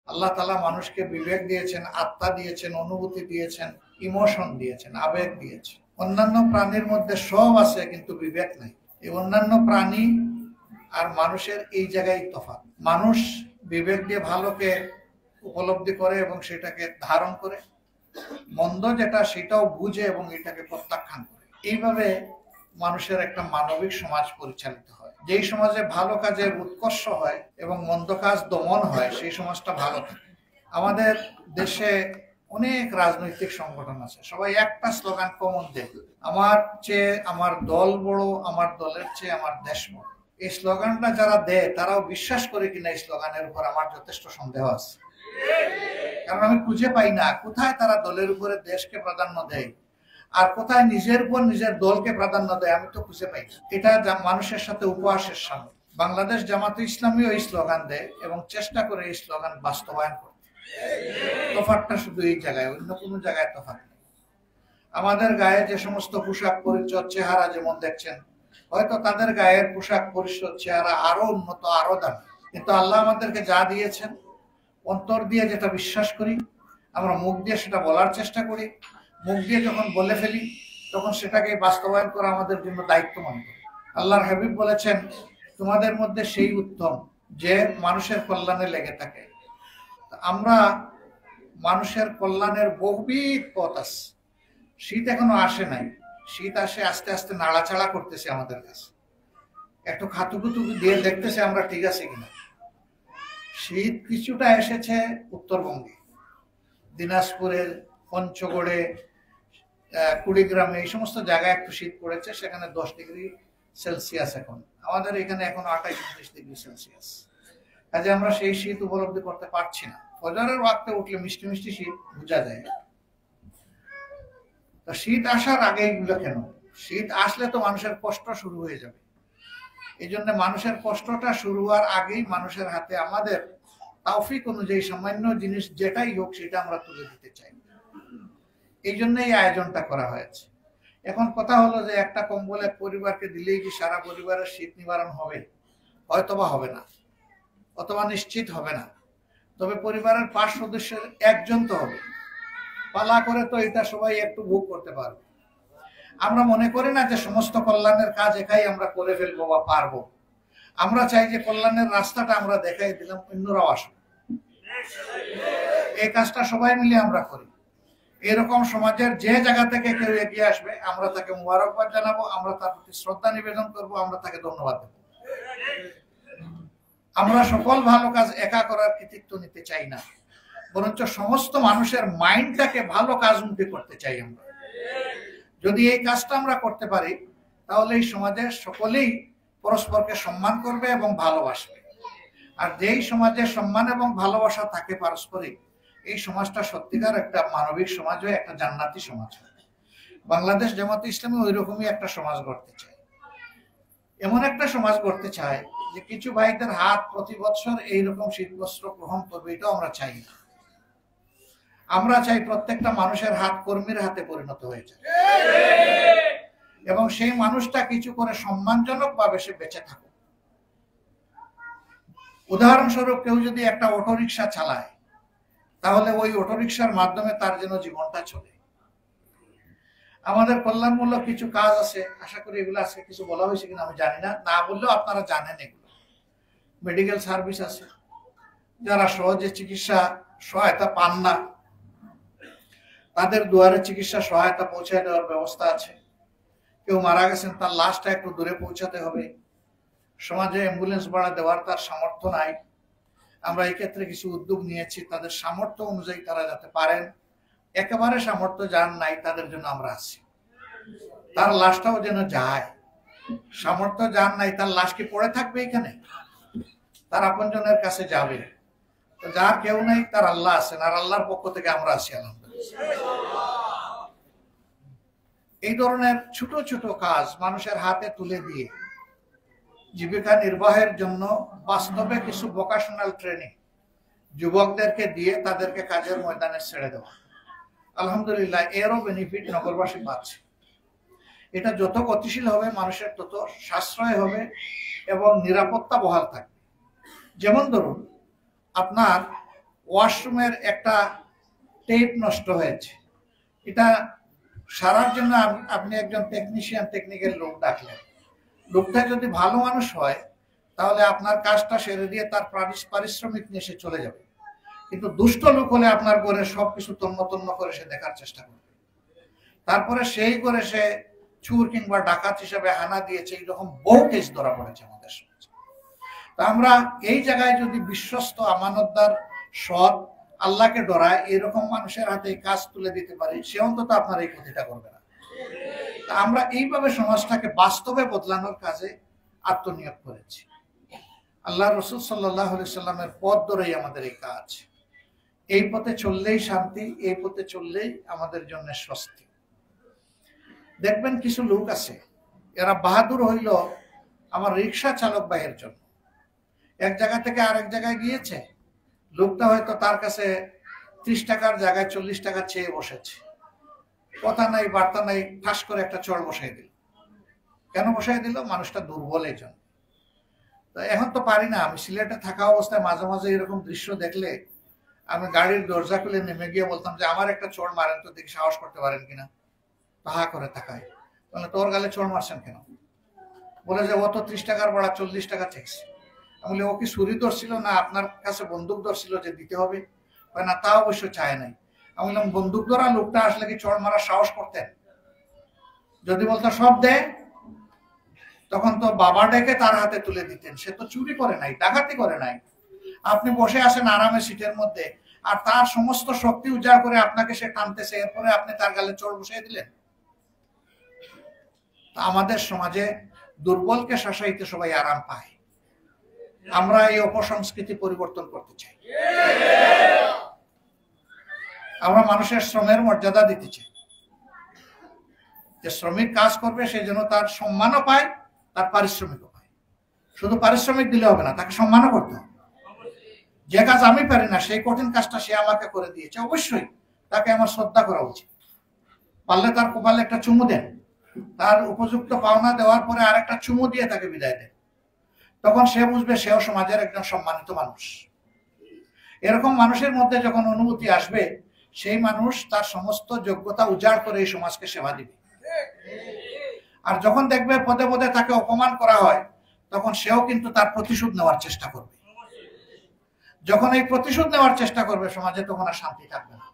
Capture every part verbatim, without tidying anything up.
আল্লাহ তাআলা মানুষকে বিবেক দিয়েছেন, আত্মা দিয়েছেন, অনুভূতি দিয়েছেন, ইমোশন দিয়েছেন, আবেগ দিয়েছেন। অন্যান্য প্রাণীর মধ্যে সব আছে, কিন্তু বিবেক নাই। এই অন্যান্য প্রাণী আর মানুষের এই জায়গায় তফাৎ। মানুষ বিবেক দিয়ে ভালোকে উপলব্ধি করে এবং সেটাকে ধারণ করে, মন্দ যেটা সেটাও বুঝে এবং এটাকে প্রত্যাখ্যান করে। এইভাবে মানুষের একটা মানবিক সমাজ পরিচালিত হয়। যেই সমাজে ভালো কাজের উৎকর্ষ হয় এবং মন্দ কাজ দমন হয়, সেই সমাজটা ভালো থাকে। আমাদের দেশে অনেক রাজনৈতিক সংগঠন আছে, সবাই একটা স্লোগান কমন দেয়, আমার চেয়ে আমার দল বড়, আমার দলের চেয়ে আমার দেশ বড়। এই স্লোগানটা যারা দেয় তারাও বিশ্বাস করে কিনা এই স্লোগানের উপর আমার যথেষ্ট সন্দেহ আছে। কারণ আমি খুঁজে পাই না কোথায় তারা দলের উপরে দেশকে প্রাধান্য দেয় আর কোথায় নিজের উপর নিজের দলকে প্রাধান্য দেয়, আমি তো খুঁজে পাই না। এটা মানুষের সাথে উপহাসের সামিল। বাংলাদেশ জামাতে ইসলামী এই স্লোগান দেয় এবং চেষ্টা করে এই স্লোগান বাস্তবায়ন করে। তফাৎটা শুধু এই জায়গায়, অন্য কোনো জায়গায় তফাৎ নেই। আমাদের গায়ে যে সমস্ত পোশাক পরিচ্ছদ, চেহারা যেমন দেখছেন, হয়তো তাদের গায়ের পোশাক পরিচ্ছদ, চেহারা আরো উন্নত, আরো দামি, কিন্তু আল্লাহ আমাদেরকে যা দিয়েছেন, অন্তর দিয়ে যেটা বিশ্বাস করি, আমরা মুখ দিয়ে সেটা বলার চেষ্টা করি, মুখ দিয়ে যখন বলে ফেলি তখন সেটাকে বাস্তবায়ন করা আমাদের জন্য দায়িত্ব মনে করি। আল্লাহর হাবিব বলেছেন, তোমাদের মধ্যে সেই উত্তম যে মানুষের কল্যাণে লেগে থাকে। আমরা মানুষের কল্যাণের বহুবিধ পথ আছে। শীত এখনো আসে নাই, শীত আসে আস্তে আস্তে নাড়াচাড়া করতেছে আমাদের কাছে, একটু খাতুকুতু দিয়ে দেখতেছে আমরা ঠিক আছে কিনা। শীত কিছুটা এসেছে উত্তরবঙ্গে, দিনাজপুরের পঞ্চগড়ে, কুড়িগ্রামে, এই সমস্ত জায়গায় একটু শীত পড়েছে, সেখানে দশ ডিগ্রি সেলসিয়াস। এখন আমাদের এখানে এখন আঠাইশ উনত্রিশ ডিগ্রি সেলসিয়াস। কাজে আমরা সেই শীত উপলব্ধি করতে পারছি না। ফজরের ওয়াক্তে উঠলে মিষ্টি মিষ্টি শীত বোঝা যায়। তো শীত আসার আগে এগুলো কেন? শীত আসলে তো মানুষের কষ্ট শুরু হয়ে যাবে। এই জন্য মানুষের কষ্টটা শুরু হওয়ার আগেই মানুষের হাতে আমাদের তাওফিক অনুযায়ী সামান্য জিনিস যেটাই হোক সেটা আমরা তুলে দিতে চাই। এই জন্য এই আয়োজনটা করা হয়েছে। এখন কথা হলো যে একটা কম্বল এক পরিবারকে দিলেই কি সারা পরিবারের শীত নিবারণ হবে? হয়তোবা হবে না, অথবা নিশ্চিত হবে না। তবে পরিবারের পাঁচ সদস্যের একজন তো হবে। পালা করে তো এটা সবাই একটু ভোগ করতে পারবে। আমরা মনে করি না যে সমস্ত কল্যাণের কাজ একাই আমরা করে ফেলবো বা পারবো। আমরা চাই যে কল্যাণের রাস্তাটা আমরা দেখাই দিলাম, অন্যরাও আসবে। এই কাজটা সবাই মিলে আমরা করি। এরকম সমাজের যে জায়গা থেকে কেউ এগিয়ে আসবে, আমরা তাকে মুবারকবাদ জানাবো, আমরা তার প্রতি শ্রদ্ধা নিবেদন করবো, আমরা তাকে ধন্যবাদ দেবো। আমরা সকল ভালো কাজ একা করার কৃতিত্ব নিতে চাই না, বরঞ্চ সমস্ত মানুষের মাইন্ডটাকে ভালো কাজমুখী করতে চাই আমরা। যদি এই কাজটা আমরা করতে পারি, তাহলে এই সমাজের সকলেই পরস্পরকে সম্মান করবে এবং ভালোবাসবে। আর যেই সমাজে সম্মান এবং ভালোবাসা থাকে পারস্পরিক, এই সমাজটা সত্যিকার একটা মানবিক সমাজ হয়, একটা জান্নাতি সমাজ হয়। বাংলাদেশ জামাতে ইসলামী ওই রকমই একটা সমাজ গড়তে চায়। এমন একটা সমাজ গড়তে চায় যে কিছু ভাইদের হাত প্রতি বছর এইরকম শীত বস্ত্র গ্রহণ করবে, এটাও আমরা চাই না। আমরা চাই প্রত্যেকটা মানুষের হাত কর্মীর হাতে পরিণত হয়ে যায় এবং সেই মানুষটা কিছু করে সম্মানজনক ভাবে সে বেঁচে থাকুক। উদাহরণস্বরূপ, কেউ যদি একটা অটোরিকশা চালায়, তাহলে ওই অটোরিকশার মাধ্যমে তার যেন জীবনটা চলে। আমাদের কল্যাণমূলক কিছু কাজ আছে, আশা করি এগুলো আজকে কিছু বলা হয়েছে কিনা আমি জানি না, না বললেও আপনারা জানেন এগুলো। মেডিকেল সার্ভিস আছে, যারা সহজে চিকিৎসা সহায়তা পান না তাদের দুয়ারে চিকিৎসা সহায়তা পৌঁছায় দেওয়ার ব্যবস্থা আছে। কেউ মারা গেছেন, তার লাশটা একটু দূরে পৌঁছাতে হবে, সমাজে অ্যাম্বুলেন্স ভাড়া দেওয়ার তার সামর্থ্য নাই। আমরা এই ক্ষেত্রে কিছু উদ্যোগ নিয়েছি, তাদের সামর্থ্য অনুযায়ী তারা যাতে পারেন। একেবারে সামর্থ্য যার নাই তাদের জন্য আমরা আছি, তার লাশটাও যেন যায়। সামর্থ্য যার নাই, তার লাশ কি পড়ে থাকবে এখানে? তার আপনজনের কাছে যাবে। তো যার কেউ নাই, তার আল্লাহ আছেন, আর আল্লাহর পক্ষ থেকে আমরা আছি আলহামদুলিল্লাহ। এই ধরনের ছোট ছোট কাজ মানুষের হাতে তুলে দিয়ে জীবিকা নির্বাহের জন্য বাস্তবে কিছু ভোকেশনাল ট্রেনিং যুবকদেরকে দিয়ে তাদেরকে কাজের ময়দানে ছেড়ে দেওয়া, আলহামদুলিল্লাহ এরও বেনিফিট নগরবাসী পাচ্ছে। এটা যত গতিশীল হবে, মানুষের তত সাশ্রয় হবে এবং নিরাপত্তা বহাল থাকবে। যেমন ধরুন, আপনার ওয়াশরুমের একটা টেপ নষ্ট হয়েছে, এটা সারার জন্য আপনি একজন টেকনিশিয়ান টেকনিক্যাল লোক ডাকলেন, লোকটা যদি ভালো মানুষ হয় তাহলে আপনার কাজটা সেরে দিয়ে তার পারিশ্রমিক নিয়ে সে চলে যাবে। কিন্তু দুষ্ট লোক হলে আপনার ঘরে সবকিছু তন্ন তন্ন করে সে দেখার চেষ্টা করবে, তারপরে সেই করে সে চুর কিংবা ডাকাত হিসেবে হানা দিয়েছে। এইরকম বহু কেস ধরা পড়েছে আমাদের সমাজে। তা আমরা এই জায়গায় যদি বিশ্বস্ত, আমানতদার, সৎ, আল্লাহকে ডরায় এরকম মানুষের হাতে কাজ তুলে দিতে পারি, সে অন্তত আপনার এই ক্ষতিটা করবে না। তা আমরা এইভাবে সমাজটাকে বাস্তবে বদলানোর কাজে আত্মনিয়োগ করেছি। আল্লাহ রসুল সাল্লাহ সাল্লামের পথ ধরেই আমাদের এই কাজ। এই পথে চললেই শান্তি, এই পথে চললেই আমাদের জন্য স্বস্তি। দেখবেন কিছু লোক আছে, এরা বাহাদুর হইল আমার রিক্সা চালক ভাইয়ের জন্য। এক জায়গা থেকে আরেক জায়গায় গিয়েছে, লোকটা হয়তো তার কাছে ত্রিশ টাকার জায়গায় চল্লিশ টাকা চেয়ে বসেছে, কথা নাই বার্তা নাই, ঠাস করে একটা চড় বসাই দিল। কেন বসাই দিল? মানুষটা দুর্বল এই জন্য। তো এখন তো পারি না, আমি সিলেটে থাকা অবস্থায় মাঝে মাঝে এরকম দৃশ্য দেখলে আমি গাড়ির দরজা খুলে নেমে গিয়ে বলতাম যে আমার একটা চড় মারেন তো, দেখি সাহস করতে পারেন কিনা। তাহা করে তাকায়, বলে তোর গালে চড় মারছেন কেন? বলে যে ও তো ত্রিশ টাকার ভাড়া চল্লিশ টাকা ঠেকছে। আমি বলি ও কি ছুরি ধরছিল না আপনার কাছে বন্দুক ধরছিল যে দিতে হবে? না, তা অবশ্য চায় নাই। আমি বললাম বন্দুক ধরা লোকটা আসলে কি চড় মারার সাহস করতেন? যদি বলতো সব দে, তখন তো বাবা ডেকে তার হাতে তুলে দিতেন। সে তো চুরি করে নাই, ডাকাতি করে নাই। আপনি বসে আছেন আরামে সিটের মধ্যে, আর তার সমস্ত শক্তি উজাড় করে আপনাকে সে টানতেছে, এরপরে আপনি তার গালে চড় বসিয়ে দিলেন। আমাদের সমাজে দুর্বলকে শাসাইতে সবাই আরাম পায়। আমরা এই অপসংস্কৃতি পরিবর্তন করতে চাই। আমরা মানুষের শ্রমের মর্যাদা দিতে চাই, যে শ্রমিক কাজ করবে সে যেন তার সম্মানও পায়, তার পারিশ্রমিকও পায়। শুধু পারিশ্রমিক দিলে হবে না, তাকে সম্মানও করতে হবে। যে কাজ আমি পারি না সেই কঠিন কাজটা সে আমাকে করে দিয়েছে, অবশ্যই তাকে আমার শ্রদ্ধা করা উচিত। পারলে তার কপালে একটা চুমু দেন, তার উপযুক্ত পাওনা দেওয়ার পরে আর একটা চুমু দিয়ে তাকে বিদায় দেন। তখন সে বুঝবে সেও সমাজের একজন সম্মানিত মানুষ। এরকম মানুষের মধ্যে যখন অনুভূতি আসবে, সেই মানুষ তার সমস্ত যোগ্যতা উজাড় করে এই সমাজকে সেবা দিবে। আর যখন দেখবে পদে পদে তাকে অপমান করা হয়, তখন সেও কিন্তু তার প্রতিশোধ নেওয়ার চেষ্টা করবে। যখন এই প্রতিশোধ নেওয়ার চেষ্টা করবে সমাজে, তখন আর শান্তি থাকবে না।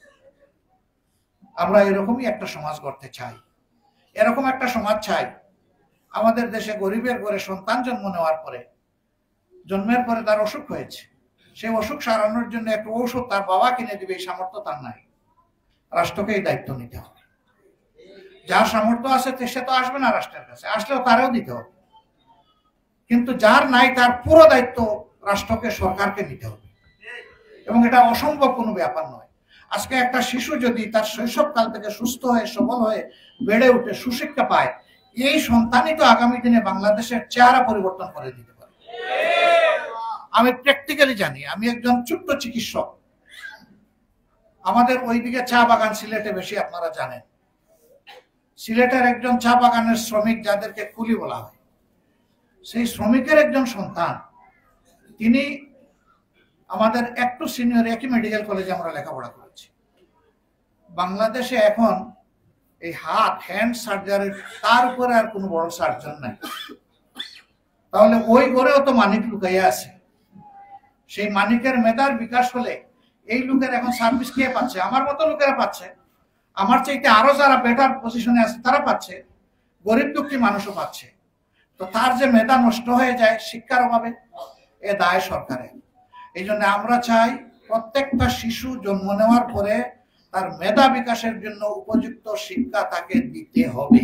আমরা এরকমই একটা সমাজ গড়তে চাই। এরকম একটা সমাজ চাই আমাদের দেশে গরিবের ঘরে সন্তান জন্ম নেওয়ার পরে, জন্মের পরে তার অসুখ হয়েছে, সেই অসুখ সারানোর জন্য একটা ঔষধ তার বাবা কিনে দিবে, এই সামর্থ্য তার নাই। রাষ্ট্রকে এই দায়িত্ব নিতে হবে। যার সামর্থ্য আছে সে তো আসবে না রাষ্ট্রের কাছে, আসলেও তারও দিতে হবে। কিন্তু যার নাই তার পুরো দায়িত্ব রাষ্ট্রকে, সরকারকে নিতে হবে। এবং এটা অসম্ভব কোনো ব্যাপার নয়। আজকে একটা শিশু যদি তার শৈশবকাল থেকে সুস্থ হয়ে সবল হয়ে বেড়ে উঠে সুশিক্ষা পায়, এই সন্তানই তো আগামী দিনে বাংলাদেশের চেহারা পরিবর্তন করে দিতে পারে। আমি প্র্যাকটিক্যালি জানি। আমি একজন ছোট্ট চিকিৎসক। আমাদের ওইদিকে চা বাগান সিলেটে বেশি, আপনারা জানেন। সিলেটের একজন চা বাগানের শ্রমিক, যাদেরকে কুলি বলা হয়, সেই শ্রমিকের একজন সন্তান, তিনি আমাদের একটু সিনিয়র একই মেডিকেল কলেজে আমরা লেখাপড়া করেছি। বাংলাদেশে এখন এই হাত হ্যান্ড সার্জারি, তার উপরে আর কোনো বড় সার্জন নাই। তাহলে ওই ঘরেও তো মানিক লুকাইয়া আছে। সেই মানিকের মেধার বিকাশ হলে এই লোকের এখন সার্ভিস কে পাচ্ছে? আমার মতো লোকেরা পাচ্ছে, আমার চাইতে আরো যারা বেটার পজিশনে আছে তারা পাচ্ছে, গরিব দুঃখী মানুষও পাচ্ছে। তো তার যে মেধা নষ্ট হয়ে যায় শিক্ষার অভাবে, এ দায় সরকারের। এই জন্য আমরা চাই প্রত্যেকটা শিশু জন্ম নেওয়ার পরে তার মেধা বিকাশের জন্য উপযুক্ত শিক্ষা তাকে দিতে হবে।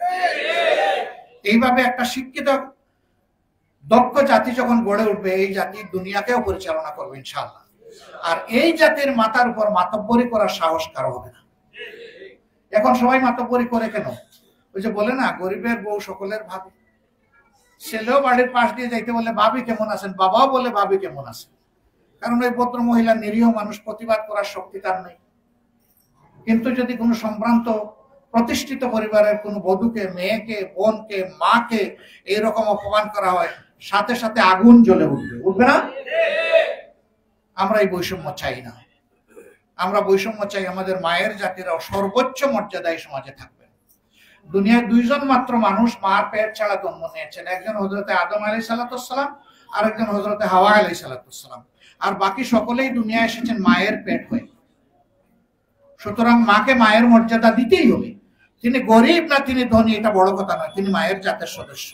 এইভাবে একটা শিক্ষিত দক্ষ জাতি যখন গড়ে উঠবে, এই জাতি দুনিয়াকেও পরিচালনা করবে ইনশাআল্লাহ। আর এই জাতির মাথার উপর মাতব্বরি করার সাহস কারো হবে না। এখন সবাই মাতব্বরি করে কেন? ওই যে বলে না, গরিবের বউ সকলের ভাবি। ছেলেও বাড়ির পাশ দিয়ে যাইতে বলে ভাবি কেমন আছেন, বাবাও বলে ভাবি কেমন আছেন। কারণ ওই ভদ্র মহিলা নিরীহ মানুষ, প্রতিবাদ করার শক্তি তার নেই। কিন্তু যদি কোনো সম্ভ্রান্ত প্রতিষ্ঠিত পরিবারের কোনো বধূকে, মেয়েকে, বোনকে, মাকে এইরকম অপমান করা হয়, সাথে সাথে আগুন জ্বলে উঠবে, উঠবে না? আমরা এই বৈষম্য চাই না। আমরা বৈষম্য চাই আমাদের মায়ের জাতিরাও সর্বোচ্চ মর্যাদায় সমাজে থাকবে। দুনিয়ায় দুইজন মাত্র মানুষ মার পেট ছাড়া জন্ম নিয়েছেন, একজন হযরতে আদম আলাইহিস সালাম আর একজন হযরতে হাওয়া আলাইহিস সালাম, আর বাকি সকলেই দুনিয়ায় এসেছেন মায়ের পেট হয়ে। সুতরাং মাকে মায়ের মর্যাদা দিতেই হবে। তিনি গরিব না তিনি ধনী এটা বড় কথা নয়, তিনি মায়ের জাতের সদস্য।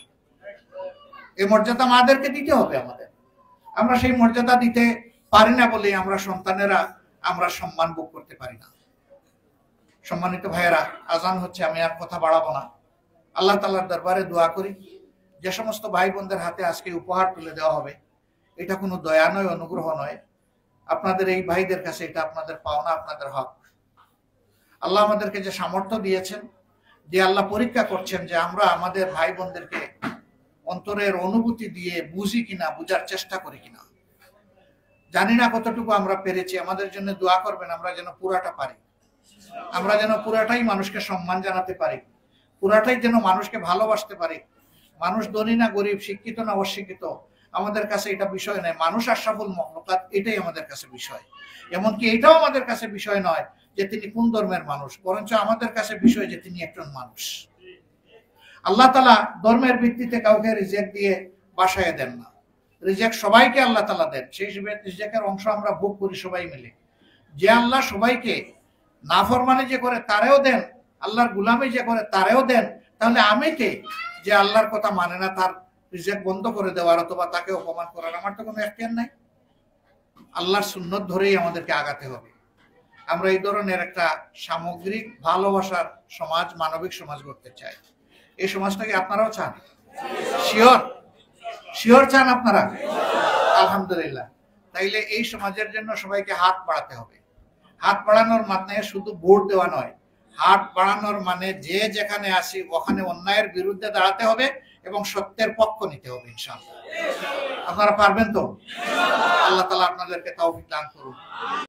এই মর্যাদা মাদেরকে দিতে হবে আমাদের। আমরা সেই মর্যাদা দিতে পারি না বলে আমরা সন্তানেরা আমরা সম্মান ভোগ করতে পারি না। সম্মানিত ভাইয়েরা, আজান হচ্ছে, আমি আর কথা বাড়াবো না। আল্লাহ তাআলার দরবারে দোয়া করি যে সমস্ত ভাই বোনদের হাতে আজকে উপহার তুলে দেওয়া হবে, এটা কোনো দয়া নয়, অনুগ্রহ নয়। আপনাদের এই ভাইদের কাছে এটা আপনাদের পাওনা, আপনাদের হক। আল্লাহ আমাদেরকে যে সামর্থ্য দিয়েছেন, যে আল্লাহ পরীক্ষা করছেন যে আমরা আমাদের ভাই বোনদেরকে অন্তরের অনুভূতি দিয়ে বুঝি কিনা, বুঝার চেষ্টা করি কিনা। জানি না কতটুকু আমরা পেরেছি। আমাদের জন্য দোয়া করবেন আমরা যেন পুরাটা পারি, আমরা যেন পুরাটাই মানুষকে সম্মান জানাতে পারি, পুরাটাই যেন মানুষকে ভালোবাসতে পারি। মানুষ ধনী না গরিব, শিক্ষিত না অশিক্ষিত, আমাদের কাছে এটা বিষয় নয়। মানুষ আশরাফুল মাখলুকাত, এটাই আমাদের কাছে বিষয়। এমনকি এটাও আমাদের কাছে বিষয় নয় যে তিনি কোন ধর্মের মানুষ, বরঞ্চ আমাদের কাছে বিষয় যে তিনি একজন মানুষ। আল্লাহ তাআলা ধর্মের ভিত্তিতে কাউকে রিজেক্ট দিয়ে বাসায় দেন না। রিজেক্ট সবাইকে আল্লাহ তাআলা দেন, সেই রিজেক্টের অংশ আমরা ভোগ করি সবাই মিলে। যে আল্লাহ সবাইকে নাফরমানি যে করে তারেও দেন, আল্লাহর গুলামি যে করে তারেও দেন, তাহলে আমি কে যে আল্লাহর কথা মানে না তার রিজেক্ট বন্ধ করে দেওয়ার অথবা তাকে অপমান করার? আমার তো কোনো এখতিয়ার নাই। আল্লাহর সুন্নত ধরেই আমাদেরকে আগাতে হবে। আমরা এই ধরনের একটা সামগ্রিক ভালোবাসার সমাজ, মানবিক সমাজ গড়তে চাই। এই সমাজটাকে আপনারাও চান? শিওর শিওর চান আপনারা? আলহামদুলিল্লাহ। তাইলে এই সমাজের জন্য সবাইকে হাত বাড়াতে হবে। হাত বাড়ানোর মানে শুধু ভোট দেওয়া নয়, হাত বাড়ানোর মানে যে যেখানে আসি ওখানে অন্যায়ের বিরুদ্ধে দাঁড়াতে হবে এবং সত্যের পক্ষ নিতে হবে। ইনশাআল্লাহ আপনারা পারবেন তো? আল্লাহ তাআলা আপনাদেরকে তৌফিক দান করুন।